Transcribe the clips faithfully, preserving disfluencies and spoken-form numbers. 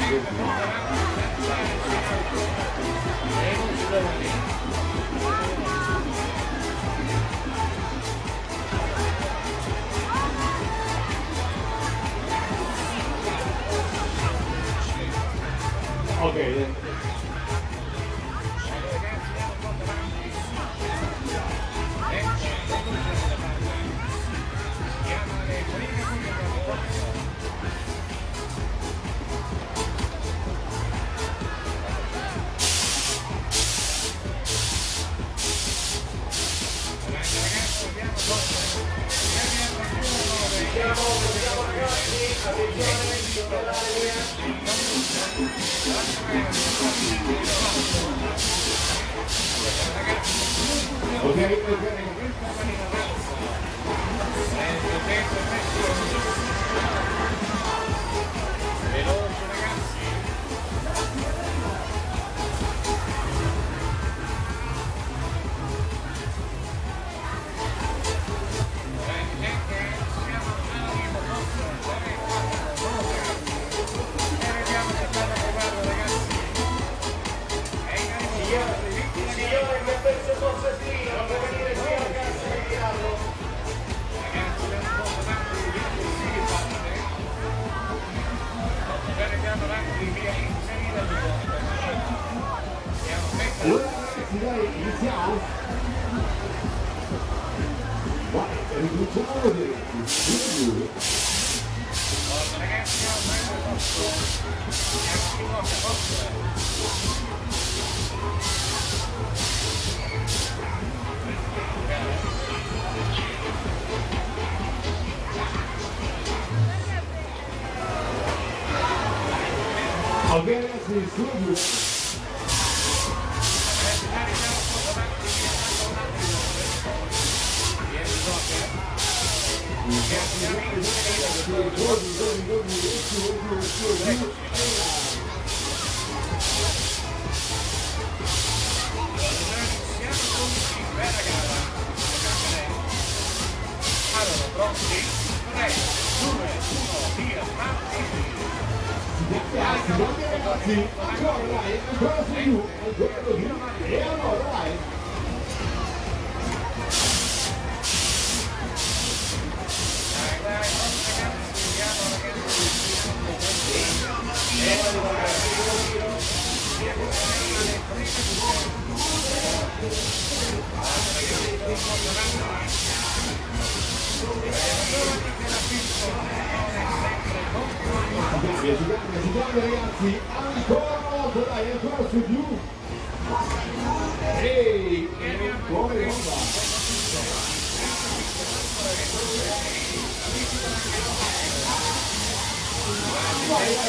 Ok. Allora ragazzi, dai, iniziamo. Vai, ricominciamo a vedere. Ragazzi, ok ragazzi, subito. Allora, pronti? tre, due, uno, via, Ragazzi, ancora dai, ancora su più, ancora così, e allora dai. Dai, dai, ragazzi, vediamo ragazzi, ancora una volta, dai, ancora su più. Ehi, come bomba. Vai, vai,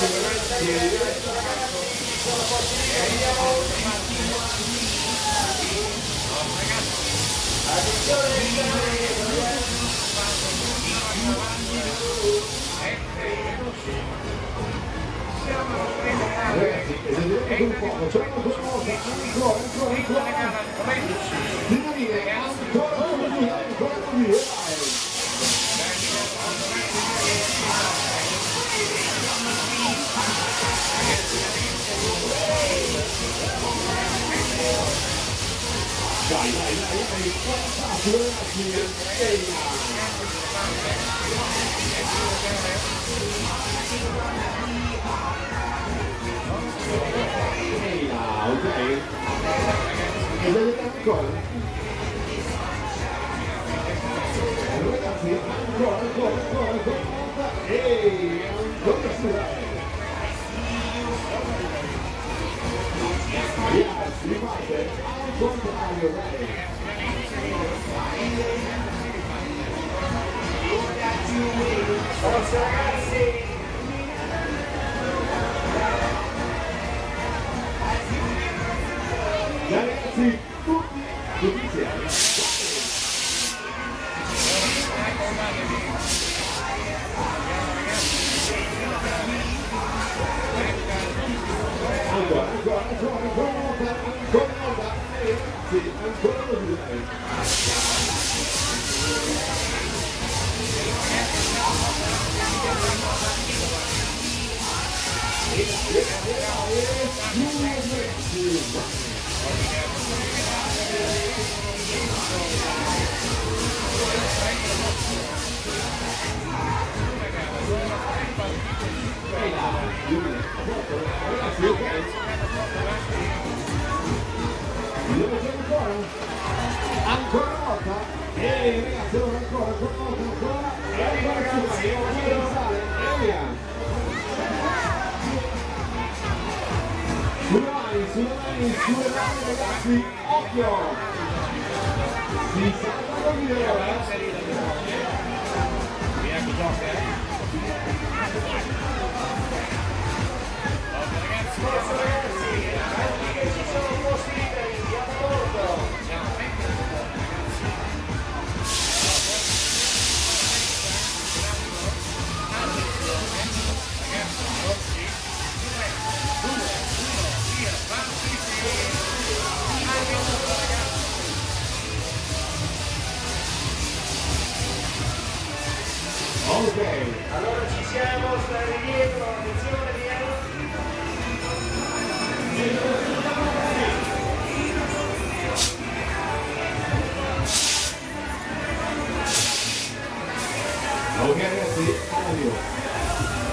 ragazzi, esagerate un po', facciamo ancora una volta, ancora, ancora, ancora, prima di dire, ancora così, ancora così, vai. Dai, dai, dai, dai, fantastico ragazzi, ehi, ah, ok, e vedete ancora? Ragazzi, ancora, ancora, ancora, ancora, ehi, ancora su, yes, riparte, al contrario, dai. Forza ragazzi! Ragazzi, tutti, tutti insieme. Ancora, ancora, ancora, ancora una volta, ancora una volta, ragazzi, ancora così, Ancora una volta, e ragazzi, allora ancora, ancora una volta, ancora, e ancora ragazzi, e via. Sulle mani, sulle mani, sulle mani ragazzi, occhio! Si salva da dire ora. Forza ragazzi, anche che ci sono posti liberi, andiamo a bordo. Ok, Allora ci siamo, stai dietro, attenzione via. ok ragazzi, addio.